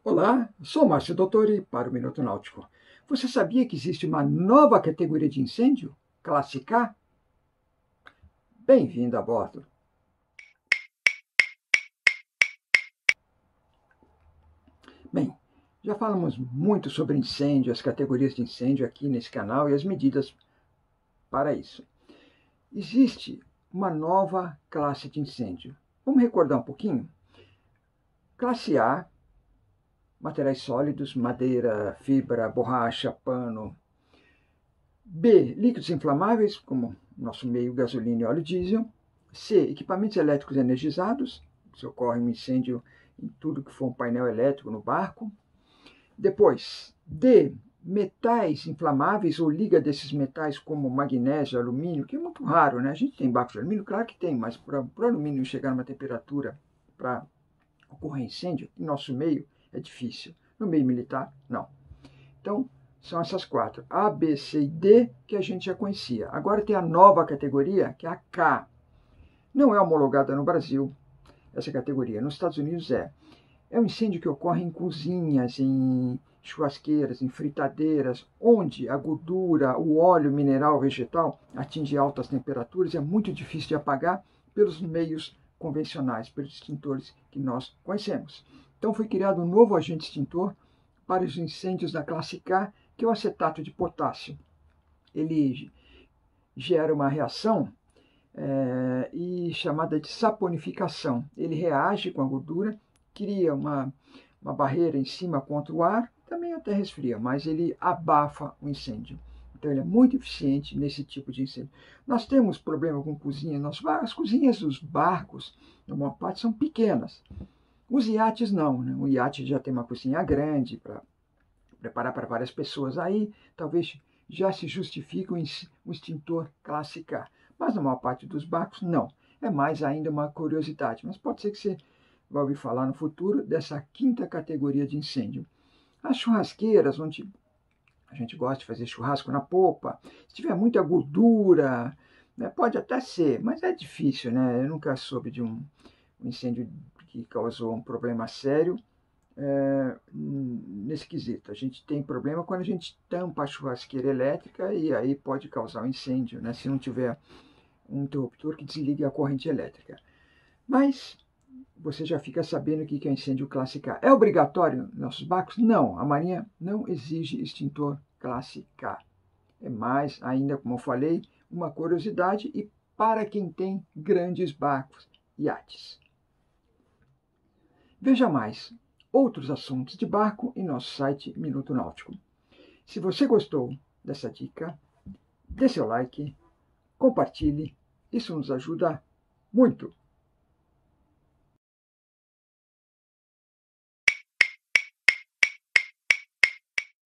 Olá, sou Márcio Dottore para o Minuto Náutico. Você sabia que existe uma nova categoria de incêndio? Classe K? Bem-vindo a bordo. Bem, já falamos muito sobre incêndio, as categorias de incêndio aqui nesse canal e as medidas para isso. Existe uma nova classe de incêndio. Vamos recordar um pouquinho? Classe A, materiais sólidos, madeira, fibra, borracha, pano. B, líquidos inflamáveis, como nosso meio gasolina e óleo diesel. C, equipamentos elétricos energizados, se ocorre um incêndio em tudo que for um painel elétrico no barco. Depois, D, metais inflamáveis ou liga desses metais como magnésio, alumínio, que é muito raro, né? A gente tem barcos de alumínio, claro que tem, mas para o alumínio chegar numa temperatura para ocorrer incêndio, em nosso meio é difícil. No meio militar, não. Então, são essas quatro, A, B, C e D, que a gente já conhecia. Agora tem a nova categoria, que é a K. Não é homologada no Brasil, essa categoria. Nos Estados Unidos é. É um incêndio que ocorre em cozinhas, em churrasqueiras, em fritadeiras, onde a gordura, o óleo mineral vegetal atinge altas temperaturas e é muito difícil de apagar pelos meios convencionais, pelos extintores que nós conhecemos. Então foi criado um novo agente extintor para os incêndios da classe K, que é o acetato de potássio. Ele gera uma reação chamada de saponificação. Ele reage com a gordura, cria uma barreira em cima contra o ar, também até resfria, mas ele abafa o incêndio. Então ele é muito eficiente nesse tipo de incêndio. Nós temos problema com cozinha, as cozinhas dos barcos, na maior parte, são pequenas. Os iates não, né? O iate já tem uma cozinha grande para preparar para várias pessoas. Aí talvez já se justifique um extintor classe K. Mas na maior parte dos barcos, não. É mais ainda uma curiosidade. Mas pode ser que você vai ouvir falar no futuro dessa quinta categoria de incêndio. As churrasqueiras, onde a gente gosta de fazer churrasco na popa, se tiver muita gordura, né, pode até ser, mas é difícil, né? Eu nunca soube de um incêndio que causou um problema sério nesse quesito. A gente tem problema quando a gente tampa a churrasqueira elétrica e aí pode causar um incêndio, né? Se não tiver um interruptor que desligue a corrente elétrica. Mas você já fica sabendo o que é incêndio classe K. É obrigatório nos nossos barcos? Não, a Marinha não exige extintor classe K. É mais ainda, como eu falei, uma curiosidade e para quem tem grandes barcos, iates. Veja mais outros assuntos de barco em nosso site Minuto Náutico. Se você gostou dessa dica, dê seu like, compartilhe, isso nos ajuda muito.